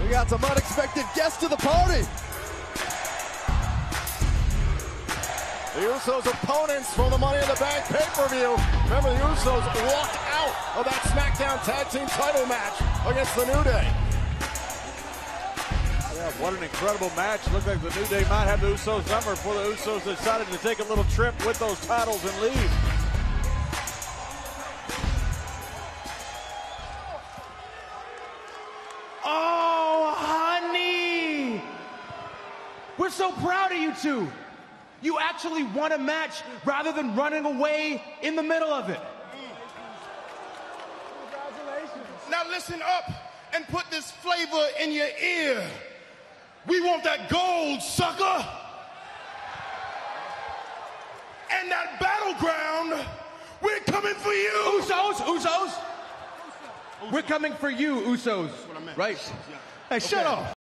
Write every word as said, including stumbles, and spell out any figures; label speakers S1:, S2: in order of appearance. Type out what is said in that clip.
S1: We got some unexpected guests to the party. The Usos opponents from the Money in the Bank pay-per-view. Remember, the Usos walked out of that Smackdown Tag Team title match against the New Day.
S2: Yeah, what an incredible match. Looked like the New Day might have the Usos number before the Usos decided to take a little trip with those titles and leave.
S3: Oh, honey! We're so proud of you two. You actually won a match rather than running away in the middle of it.
S4: Congratulations. Now listen up and put this flavor in your ear. We want that gold, sucker. And that battleground, we're coming for you.
S3: Usos, Usos. We're coming for you, Usos. Right?
S4: Hey, shut up.